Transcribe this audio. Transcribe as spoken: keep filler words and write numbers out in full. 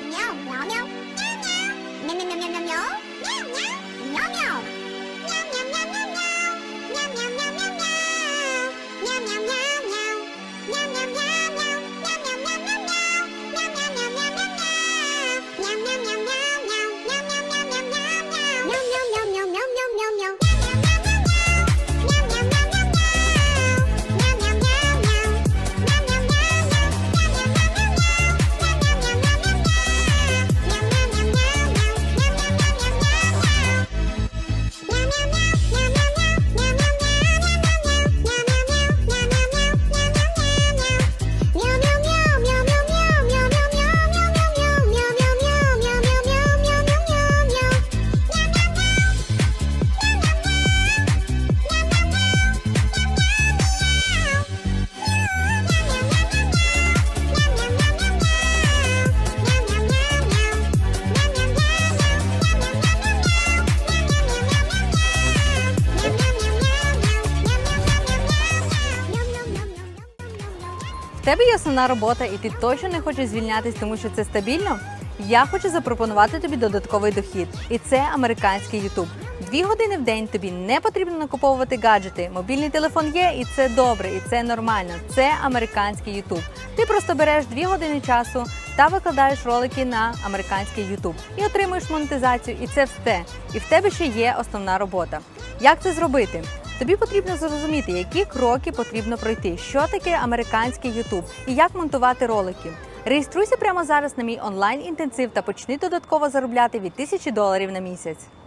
В тебе є основна робота і ти точно не хочеш звільнятись, тому що це стабільно? Я хочу запропонувати тобі додатковий дохід. І це американський YouTube. Дві години в день тобі не потрібно накуповувати гаджети. Мобільний телефон є, і це добре, і це нормально. Це американський YouTube. Ти просто береш дві години часу та викладаєш ролики на американський YouTube. І отримуєш монетизацію, і це все. І в тебе ще є основна робота. Як це зробити? Тобі потрібно зрозуміти, які кроки потрібно пройти, що таке американський YouTube і як монтувати ролики. Реєструйся прямо зараз на мій онлайн-інтенсив та почни додатково заробляти від тисячі доларів на місяць.